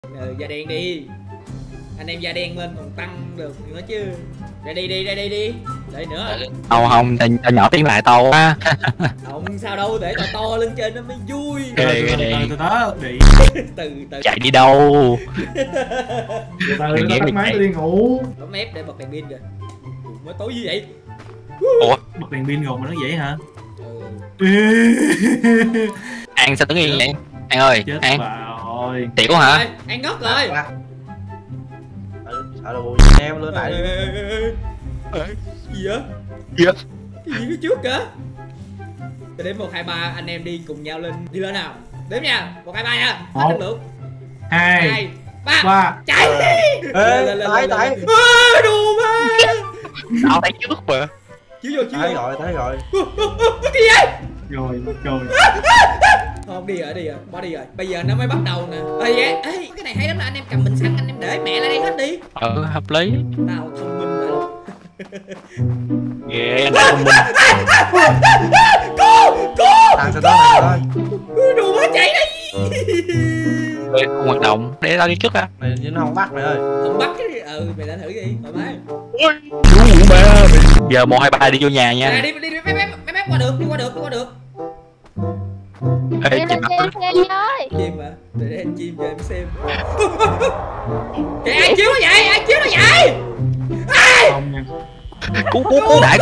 Da đen đi. Anh em da đen lên còn tăng được nữa chứ. Ra đi đi, ra đi đi. Để nữa. Không không, ta nhỏ tiếng lại to quá. Không sao đâu, để to to lên trên nó mới vui. Từ đó đi. Từ Chạy đi đâu? Từ từ tắt máy tôi đi ngủ. bấm ép để bật đèn pin kìa. Mới tối như vậy. Ủa? Bật đèn pin rồi mà nó vậy hả? An sao đứng yên vậy? An ơi, Chết An. rồi. Tiểu hả? An ngất rồi. Sợ là bùi em lên lại. Gì vậy? Gì vậy? Cái gì phía trước kìa? Từ đếm 1, 2, 3 anh em đi cùng nhau lên. Đi lên nào. Đếm nha. 1, 2, 3 nha. Hết năng lượng. 2, 3 chạy đi. Ê, tại Đùa má. Tao thấy trước mà. Chiếu vô, chiếu vô. thấy rồi. Cái gì vậy? rồi. Không đi rồi, bỏ đi rồi. Bây giờ nó mới bắt đầu nè. Ê, cái này hay lắm là anh em cầm bình xăng anh em để mẹ lại đây hết đi. Hợp lý. Tao thông minh vậy luôn. Ghê, anh đã thông minh. Cô Thằng sao đó. đùa má chạy đi. Ê, không hoạt động, để tao đi trước á. Mày chứ nó không bắt mày ơi. Không bắt cái mày đã thử đi thoải mái. Giờ 1, 2, 3 đi vô nhà nha. Nè, đi mép qua được, đi qua được. Ê, chị bắt Chim mà, để anh chim cho em xem. Kìa, ai chiếu nó vậy? Không nha. Cứu đại.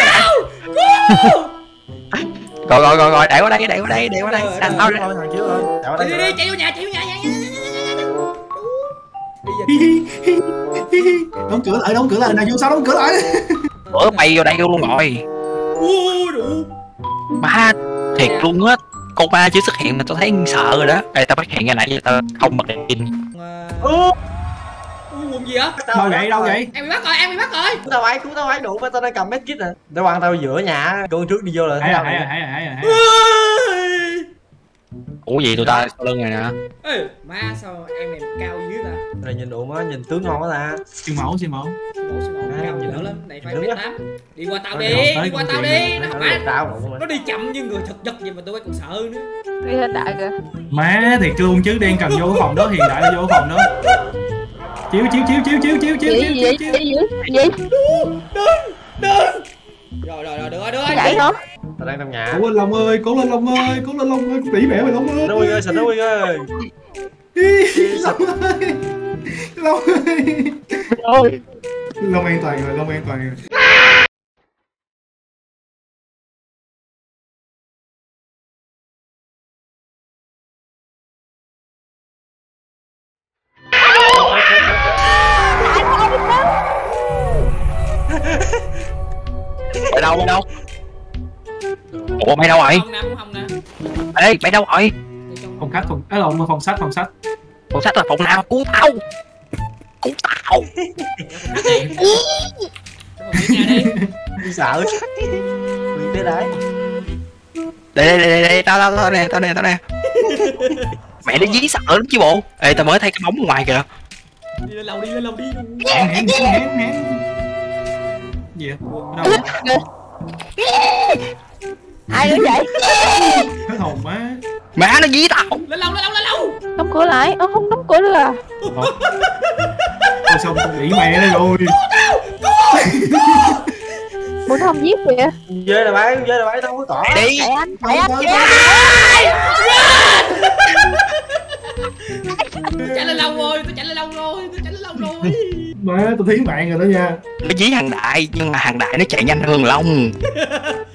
Rồi, đẩy qua đây. Anh tao ra. Thằng chiếu thôi. Đi, chạy vô nhà. Đóng cửa lại nào, vô sao đóng cửa lại. Bữa bay vô đây luôn rồi. Đủ. Má thiệt luôn á. Con ma chưa xuất hiện mà tao thấy sợ rồi đó. Ê, tao phát hiện ra nãy giờ tao không bật đèn pin. Quần gì vậy? Đâu vậy? Em bị bắt rồi. Cứu tao ấy đủ mà tao đang cầm medkit nè. Để quăng tao giữa nhà. Cô trước đi vô là Thấy rồi. Ủa gì tụi tao sau lưng này nè. Ê, má sao em này cao dữ ta? này nhìn đủ má, nhìn tướng ngon quá ta. Siêu mẫu. Cao dữ lắm, này phải Đứng mét á. 8. Đi qua tao Tới đi, nó không phải. Tao Nó đi chậm như người thật giật vậy mà tôi còn sợ nữa. Đi hiện đại kìa. Má thiệt luôn chứ, đen cần vô cái phòng đó, hiện đại là vô cái phòng đó. Chiếu. Gì? Rồi, được rồi. Chạy không? tao đang trong nhà. Cố lên Long ơi, tỉ mẹ mày Long ơi. Nó Quyên ơi, sạch nó Quyên ơi. Long an toàn rồi. Mày đâu? Ủa mày đâu rồi? Không nè. Ê, mày đâu rồi? Phòng khách, phòng sách. Phòng sách là phòng nào? Cứu tao. Đi sợ. Quyên tới đấy. Đây, tao nè. Mẹ nó dí sợ lắm chứ bộ. Ê, tao mới thấy cái bóng ở ngoài kìa. Đi lên lầu đi. Hẹn. Gì vậy? Đâu? Ai nữa vậy? Hết hồn má. Má nó dí tao. Lên lầu. Đóng cửa lại. Không đóng cửa được à? Thôi xong tao nghĩ mẹ đây rồi. Muốn không giết kìa. Dê là bái, tao không có cỏ. Đi. Chạy anh. Tôi chạy lên lầu rồi. Má tao thiến bạn rồi đó nha. Nó dí hàng đại nhưng mà hàng đại nó chạy nhanh hơn Long.